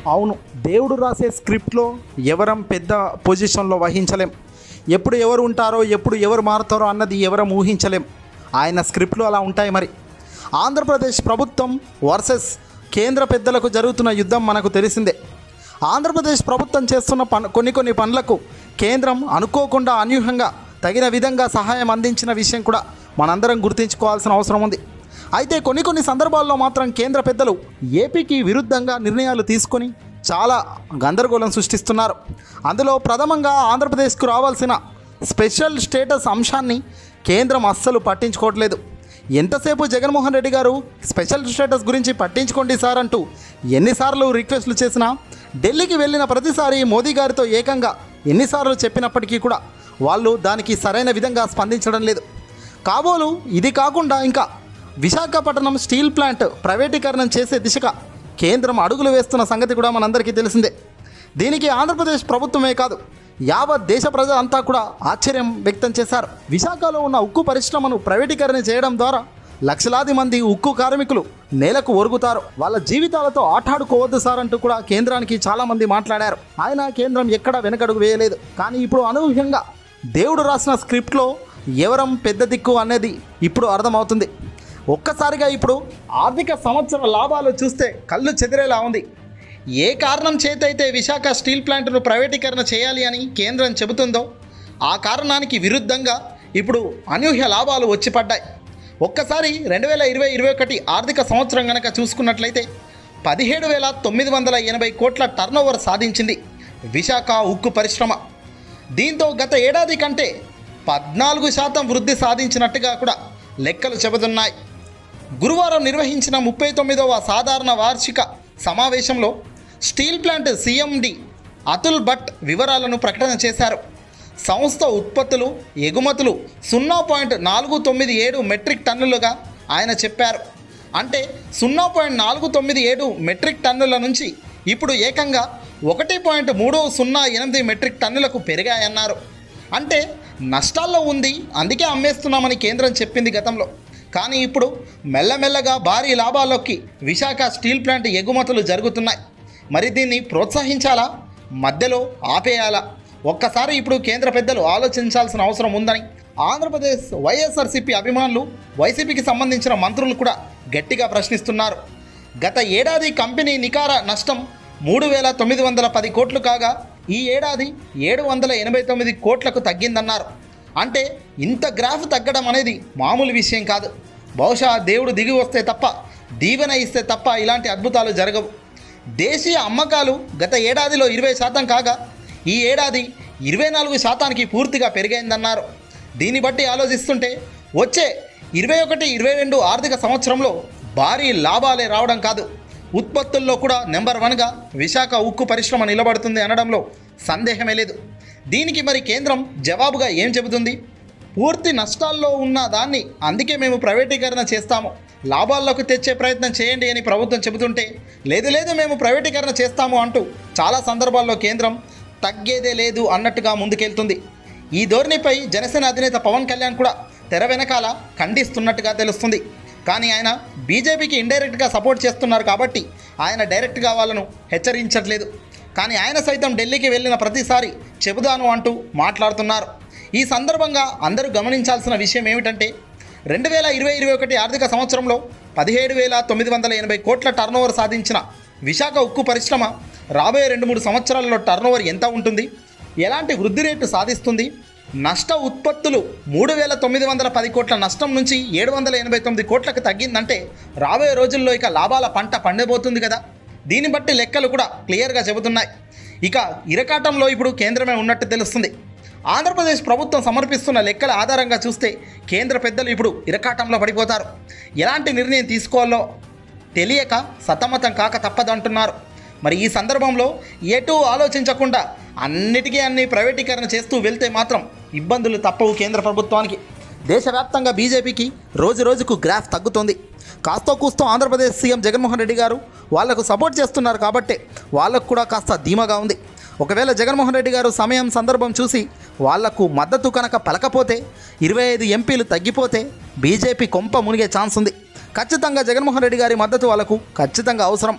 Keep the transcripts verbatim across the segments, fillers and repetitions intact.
అవును, దేవుడు రాసే స్క్రిప్ట్లో ఎవరం పెద్ద పొజిషన్లో వహించలేం. ఎప్పుడు ఎవరు ఉంటారో ఎప్పుడు ఎవరు మారుతారో అన్నది ఎవరం ఊహించలేం. ఆయన స్క్రిప్ట్లు అలా ఉంటాయి. మరి ఆంధ్రప్రదేశ్ ప్రభుత్వం వర్సెస్ కేంద్ర పెద్దలకు జరుగుతున్న యుద్ధం మనకు తెలిసిందే. ఆంధ్రప్రదేశ్ ప్రభుత్వం చేస్తున్న పన్ కొన్ని కొన్ని పనులకు కేంద్రం అనుకోకుండా అనూహ్యంగా తగిన విధంగా సహాయం అందించిన విషయం కూడా మనందరం గుర్తుంచుకోవాల్సిన అవసరం ఉంది. అయితే కొన్ని కొన్ని సందర్భాల్లో మాత్రం కేంద్ర పెద్దలు ఏపీకి విరుద్ధంగా నిర్ణయాలు తీసుకొని చాలా గందరగోళం సృష్టిస్తున్నారు. అందులో ప్రథమంగా ఆంధ్రప్రదేశ్కు రావాల్సిన స్పెషల్ స్టేటస్ అంశాన్ని కేంద్రం అస్సలు పట్టించుకోవట్లేదు. ఎంతసేపు జగన్మోహన్ రెడ్డి గారు స్పెషల్ స్టేటస్ గురించి పట్టించుకోండి సార్ అంటూ ఎన్నిసార్లు రిక్వెస్ట్లు చేసినా, ఢిల్లీకి వెళ్ళిన ప్రతిసారి మోదీ గారితో ఏకంగా ఎన్నిసార్లు చెప్పినప్పటికీ కూడా వాళ్ళు దానికి సరైన విధంగా స్పందించడం లేదు. కాబోలు ఇది కాకుండా ఇంకా విశాఖపట్నం స్టీల్ ప్లాంట్ ప్రైవేటీకరణం చేసే దిశగా కేంద్రం అడుగులు వేస్తున్న సంగతి కూడా మనందరికీ తెలిసిందే. దీనికి ఆంధ్రప్రదేశ్ ప్రభుత్వమే కాదు, యావత్ దేశ ప్రజలంతా కూడా ఆశ్చర్యం వ్యక్తం చేశారు. విశాఖలో ఉన్న ఉక్కు పరిశ్రమను ప్రైవేటీకరణ చేయడం ద్వారా లక్షలాది మంది ఉక్కు కార్మికులు నేలకు ఒరుగుతారు. వాళ్ళ జీవితాలతో ఆటాడుకోవద్దు సార్ అంటూ కూడా కేంద్రానికి చాలామంది మాట్లాడారు. ఆయన కేంద్రం ఎక్కడ వెనకడుగు వేయలేదు. కానీ ఇప్పుడు అనూహ్యంగా దేవుడు రాసిన స్క్రిప్ట్లో ఎవరం పెద్ద దిక్కు అనేది ఇప్పుడు అర్థమవుతుంది. ఒక్కసారిగా ఇప్పుడు ఆర్థిక సంవత్సర లాభాలు చూస్తే కళ్ళు చెదిరేలా ఉంది. ఏ కారణం చేతైతే విశాఖ స్టీల్ ప్లాంట్ను ప్రైవేటీకరణ చేయాలి అని కేంద్రం చెబుతుందో ఆ కారణానికి విరుద్ధంగా ఇప్పుడు అనూహ్య లాభాలు వచ్చి పడ్డాయి. ఒక్కసారి రెండు వేల ఇరవై ఇరవై ఒకటి ఆర్థిక సంవత్సరం కనుక చూసుకున్నట్లయితే పదిహేడు వేల తొమ్మిది వందల ఎనభై కోట్ల టర్నోవర్ సాధించింది విశాఖ ఉక్కు పరిశ్రమ. దీంతో గత ఏడాది కంటే పద్నాలుగు శాతం వృద్ధి సాధించినట్టుగా కూడా లెక్కలు చెబుతున్నాయి. గురువారం నిర్వహించిన ముప్పై తొమ్మిదవ సాధారణ వార్షిక సమావేశంలో steel plant CMD Atul Bhat వివరాలను ప్రకటన చేశారు. సంస్థ ఉత్పత్తులు ఎగుమతులు సున్నా పాయింట్ నాలుగు తొమ్మిది ఏడు మెట్రిక్ టన్నులుగా ఆయన చెప్పారు. అంటే సున్నా పాయింట్ నాలుగు తొమ్మిది ఏడు మెట్రిక్ టన్నుల నుంచి ఇప్పుడు ఏకంగా ఒకటి పాయింట్ మూడు సున్నా ఎనిమిది మెట్రిక్ టన్నులకు పెరిగాయన్నారు. అంటే నష్టాల్లో ఉంది, అందుకే అమ్మేస్తున్నామని కేంద్రం చెప్పింది గతంలో. కానీ ఇప్పుడు మెల్లమెల్లగా భారీ లాభాల్లోకి విశాఖ స్టీల్ ప్లాంట్ ఎగుమతులు జరుగుతున్నాయి. మరి దీన్ని ప్రోత్సహించాలా, మధ్యలో ఆపేయాలా? ఒక్కసారి ఇప్పుడు కేంద్ర పెద్దలు ఆలోచించాల్సిన అవసరం ఉందని ఆంధ్రప్రదేశ్ వైఎస్ఆర్సీపీ అభిమానులు, వైసీపీకి సంబంధించిన మంత్రులు కూడా గట్టిగా ప్రశ్నిస్తున్నారు. గత ఏడాది కంపెనీ నికార నష్టం మూడు వేల తొమ్మిది వందల పది కోట్లు కాగా ఈ ఏడాది ఏడు వందల ఎనభై తొమ్మిది కోట్లకు తగ్గిందన్నారు. అంటే ఇంత గ్రాఫ్ తగ్గడం అనేది మామూలు విషయం కాదు. బహుశా దేవుడు దిగి వస్తే తప్ప, దీవెన ఇస్తే తప్ప ఇలాంటి అద్భుతాలు జరగవు. దేశీయ అమ్మకాలు గత ఏడాదిలో ఇరవై శాతం కాగా ఈ ఏడాది ఇరవై నాలుగు శాతానికి పూర్తిగా పెరిగైందన్నారు. దీన్ని బట్టి ఆలోచిస్తుంటే వచ్చే ఇరవై ఒకటి ఇరవై రెండు ఆర్థిక సంవత్సరంలో భారీ లాభాలే రావడం కాదు, ఉత్పత్తుల్లో కూడా నెంబర్ వన్గా విశాఖ ఉక్కు పరిశ్రమ నిలబడుతుంది అనడంలో సందేహమే లేదు. దీనికి మరి కేంద్రం జవాబుగా ఏం చెబుతుంది? పూర్తి నష్టాల్లో ఉన్న దాన్ని అందుకే మేము ప్రైవేటీకరణ చేస్తాము, లాభాల్లోకి తెచ్చే ప్రయత్నం చేయండి అని ప్రభుత్వం చెబుతుంటే, లేదు లేదు మేము ప్రైవేటీకరణ చేస్తాము అంటూ చాలా సందర్భాల్లో కేంద్రం తగ్గేదే లేదు అన్నట్టుగా ముందుకెళ్తుంది. ఈ ధోరణిపై జనసేన అధినేత పవన్ కళ్యాణ్ కూడా తెర వెనకాల ఖండిస్తున్నట్టుగా తెలుస్తుంది. కానీ ఆయన బీజేపీకి ఇండైరెక్ట్గా సపోర్ట్ చేస్తున్నారు కాబట్టి ఆయన డైరెక్ట్గా వాళ్ళను హెచ్చరించట్లేదు. కానీ ఆయన సైతం ఢిల్లీకి వెళ్ళిన ప్రతిసారి చెబుదాను అంటూ మాట్లాడుతున్నారు. ఈ సందర్భంగా అందరూ గమనించాల్సిన విషయం ఏమిటంటే రెండు వేల ఇరవై ఇరవై ఒకటి ఆర్థిక సంవత్సరంలో పదిహేడు వేల తొమ్మిది వందల ఎనభై కోట్ల టర్నోవర్ సాధించిన విశాఖ ఉక్కు పరిశ్రమ రాబోయే రెండు మూడు సంవత్సరాల్లో టర్నోవర్ ఎంత ఉంటుంది, ఎలాంటి వృద్ధి రేటు సాధిస్తుంది, నష్ట ఉత్పత్తులు మూడు వేల తొమ్మిది వందల పది కోట్ల నష్టం నుంచి ఏడు వందల ఎనభై తొమ్మిది కోట్లకు తగ్గిందంటే రాబోయే రోజుల్లో ఇక లాభాల పంట పండబోతుంది కదా. దీన్ని బట్టి లెక్కలు కూడా క్లియర్గా చెబుతున్నాయి. ఇక ఇరకాటంలో ఇప్పుడు కేంద్రమే ఉన్నట్టు తెలుస్తుంది. ఆంధ్రప్రదేశ్ ప్రభుత్వం సమర్పిస్తున్న లెక్కల ఆధారంగా చూస్తే కేంద్ర పెద్దలు ఇప్పుడు ఇరకాటంలో పడిపోతారు. ఎలాంటి నిర్ణయం తీసుకోవాలో తెలియక సతమతం కాక తప్పదంటున్నారు. మరి ఈ సందర్భంలో ఎటూ ఆలోచించకుండా అన్నిటికీ అన్ని ప్రైవేటీకరణ చేస్తూ వెళ్తే మాత్రం ఇబ్బందులు తప్పవు కేంద్ర ప్రభుత్వానికి. దేశవ్యాప్తంగా బీజేపీకి రోజు రోజుకు గ్రాఫ్ తగ్గుతోంది. కాస్తో కూస్తో ఆంధ్రప్రదేశ్ సీఎం జగన్మోహన్ రెడ్డి గారు వాళ్లకు సపోర్ట్ చేస్తున్నారు కాబట్టి వాళ్ళకు కూడా కాస్త ధీమాగా ఉంది. ఒకవేళ జగన్మోహన్ రెడ్డి గారు సమయం సందర్భం చూసి వాళ్లకు మద్దతు కనుక పలకపోతే, ఇరవై ఐదు ఎంపీలు తగ్గిపోతే బీజేపీ కొంప మునిగే ఛాన్స్ ఉంది. ఖచ్చితంగా జగన్మోహన్ రెడ్డి గారి మద్దతు వాళ్ళకు ఖచ్చితంగా అవసరం.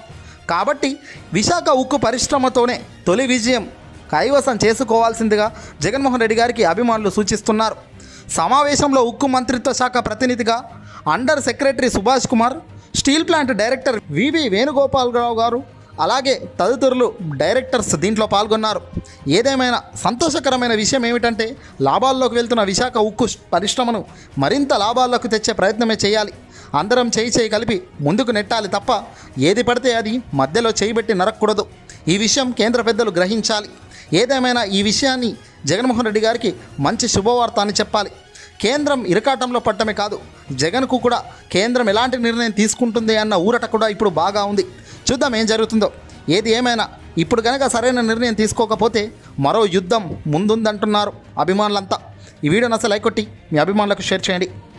కాబట్టి విశాఖ ఉక్కు పరిశ్రమతోనే తొలి విజయం కైవసం చేసుకోవాల్సిందిగా జగన్మోహన్ రెడ్డి గారికి అభిమానులు సూచిస్తున్నారు. సమావేశంలో ఉక్కు మంత్రిత్వ శాఖ ప్రతినిధిగా under secretary Subhash Kumar, steel plant director V V Venugopalarao garu, అలాగే తదితరులు డైరెక్టర్స్ దీంట్లో పాల్గొన్నారు. ఏదేమైనా సంతోషకరమైన విషయం ఏమిటంటే లాభాల్లోకి వెళ్తున్న విశాఖ ఉక్కు పరిశ్రమను మరింత లాభాల్లోకి తెచ్చే ప్రయత్నమే చేయాలి. అందరం చేయి చేయి కలిపి ముందుకు నెట్టాలి తప్ప ఏది పడితే అది మధ్యలో చేయబెట్టి నరక్కూడదు. ఈ విషయం కేంద్ర పెద్దలు గ్రహించాలి. ఏదేమైనా ఈ విషయాన్ని జగన్మోహన్ రెడ్డి గారికి మంచి శుభవార్త అని చెప్పాలి. కేంద్రం ఇరకాటంలో పట్టమే కాదు, జగన్కు కూడా కేంద్రం ఎలాంటి నిర్ణయం తీసుకుంటుంది అన్న ఊరట కూడా ఇప్పుడు బాగా ఉంది. చూద్దాం ఏం జరుగుతుందో. ఏది ఏమైనా ఇప్పుడు కనుక సరైన నిర్ణయం తీసుకోకపోతే మరో యుద్ధం ముందుందంటున్నారు అభిమానులంతా. ఈ వీడియోని అసలు లైక్ కొట్టి మీ అభిమానులకు షేర్ చేయండి.